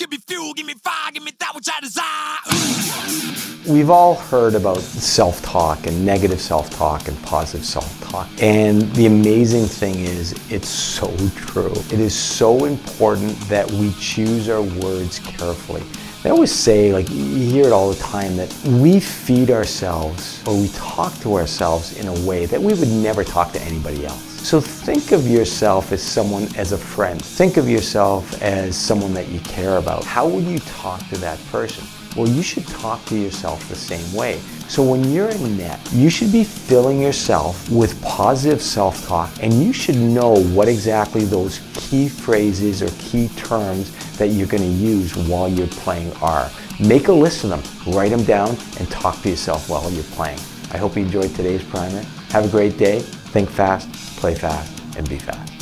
give me fuel, give me fire, give me that which I desire. We've all heard about self-talk and negative self-talk and positive self-talk. And the amazing thing is, it's so true. It is so important that we choose our words carefully. I always say, like, you hear it all the time, that we feed ourselves or we talk to ourselves in a way that we would never talk to anybody else. So think of yourself as someone, as a friend. Think of yourself as someone that you care about. How would you talk to that person? Well, you should talk to yourself the same way. So when you're in net, you should be filling yourself with positive self-talk, and you should know what exactly those key phrases or key terms that you're going to use while you're playing are. Make a list of them, write them down, and talk to yourself while you're playing. I hope you enjoyed today's primer. Have a great day. Think fast, play fast, and be fast.